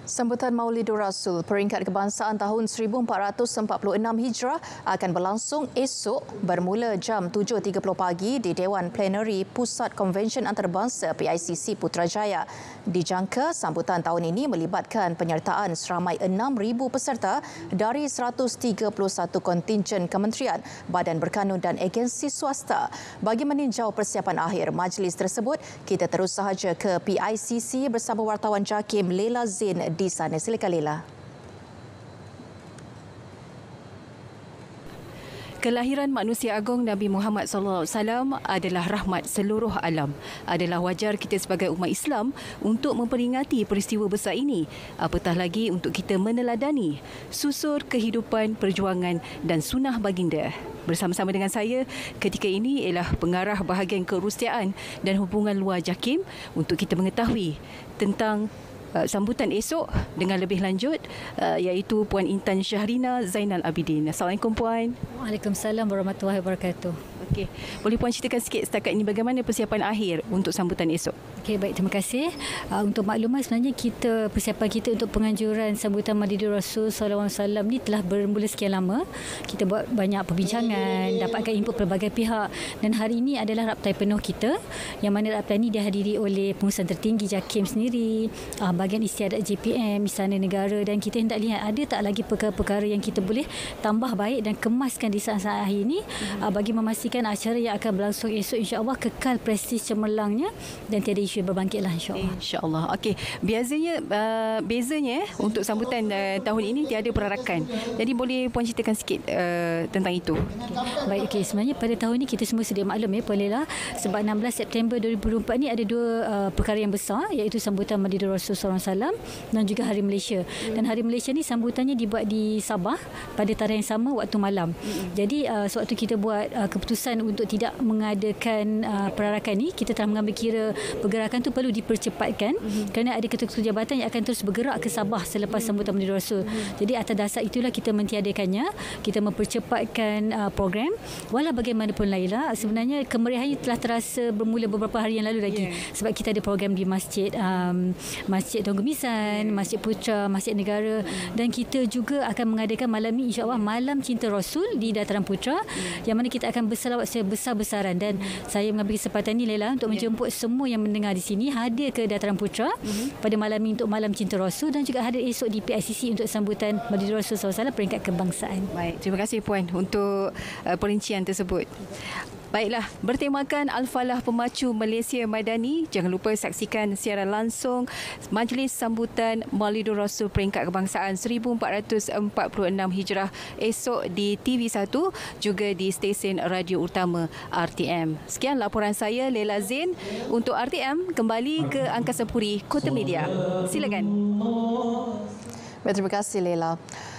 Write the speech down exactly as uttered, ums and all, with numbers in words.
Sambutan Maulidur Rasul Peringkat Kebangsaan tahun seribu empat ratus empat puluh enam Hijrah akan berlangsung esok bermula jam tujuh tiga puluh pagi di Dewan Plenary Pusat Konvensyen Antarabangsa P I C C Putrajaya. Dijangka sambutan tahun ini melibatkan penyertaan seramai enam ribu peserta dari seratus tiga puluh satu kontingen kementerian, badan berkanun dan agensi swasta. Bagi meninjau persiapan akhir majlis tersebut, kita terus sahaja ke P I C C bersama wartawan JAKIM Leila Zain di sana. Silakan Leila. Kelahiran manusia agung Nabi Muhammad sallallahu alaihi wasallam adalah rahmat seluruh alam. Adalah wajar kita sebagai umat Islam untuk memperingati peristiwa besar ini. Apatah lagi untuk kita meneladani susur kehidupan, perjuangan dan sunnah baginda. Bersama-sama dengan saya ketika ini ialah pengarah bahagian kerusiaan dan hubungan luar JAKIM untuk kita mengetahui tentang Uh, sambutan esok dengan lebih lanjut, uh, iaitu Puan Intan Syahrina Zainal Abidin. Assalamualaikum Puan. Waalaikumsalam warahmatullahi wabarakatuh. Okey, boleh Puan ceritakan sikit setakat ini bagaimana persiapan akhir untuk sambutan esok? Okey, baik, terima kasih. Uh, untuk maklumat, sebenarnya kita persiapan kita untuk penganjuran sambutan Maulidur Rasul sallallahu alaihi wasallam ni telah bermula sekian lama. Kita buat banyak perbincangan, dapatkan input pelbagai pihak, dan hari ini adalah raptai penuh kita, yang mana raptai ini dihadiri oleh pengurusan tertinggi JAKIM sendiri, uh, bahagian istiadat J P M, Istana Negara, dan kita hendak lihat ada tak lagi perkara-perkara yang kita boleh tambah baik dan kemaskan di saat-saat akhir ini, mm-hmm. bagi memastikan acara yang akan berlangsung esok insya-Allah kekal prestij cemerlangnya dan tiada isu yang berbangkitlah insya-Allah. Insya-Allah. Okey, biasanya uh, bezanya untuk sambutan uh, tahun ini tiada perarakan. Jadi boleh Puan ceritakan sikit uh, tentang itu. Okay. Baik, okey, sebenarnya pada tahun ini kita semua sedia maklum ya Puan Leila, sebab enam belas September dua ribu dua puluh empat ni ada dua uh, perkara yang besar, iaitu sambutan Maulidur Rasul sallallahu alaihi wasallam dan juga Hari Malaysia. Dan Hari Malaysia ni sambutannya dibuat di Sabah pada tarikh yang sama waktu malam. Jadi uh, sewaktu kita buat uh, keputusan untuk tidak mengadakan uh, perarakan ni, kita telah mengambil kira pergerakan tu perlu dipercepatkan, mm-hmm. kerana ada ketua-ketua jabatan yang akan terus bergerak ke Sabah selepas mm-hmm. sambutan Maulidur Rasul. Mm-hmm. Jadi atas dasar itulah kita mentiadakannya, kita mempercepatkan uh, program. Walau bagaimanapun Laila, sebenarnya kemeriahannya telah terasa bermula beberapa hari yang lalu lagi, yeah. sebab kita ada program di masjid um, Masjid Tuan Gemisan, Masjid Putra, Masjid Negara, mm. dan kita juga akan mengadakan malam ni insya-Allah Malam Cinta Rasul di Dataran Putra, mm. yang mana kita akan berselawat sebesar-besaran, dan mm. saya mengambil kesempatan ni Leila untuk yeah. menjemput semua yang mendengar di sini hadir ke Dataran Putra mm-hmm. pada malam ini untuk Malam Cinta Rasul, dan juga hadir esok di P I C C untuk sambutan Maulidur Rasul sallallahu alaihi wasallam peringkat kebangsaan. Baik, terima kasih Puan untuk uh, perincian tersebut. Baiklah, bertemakan Al-Falah Pemacu Malaysia Madani, jangan lupa saksikan siaran langsung majlis sambutan Maulidur Rasul peringkat kebangsaan seribu empat ratus empat puluh enam Hijrah esok di T V satu, juga di stesen radio utama R T M. Sekian laporan saya, Leila Zain, untuk R T M. Kembali ke Angkasa Puri, Kota Media. Silakan. Terima kasih Leila.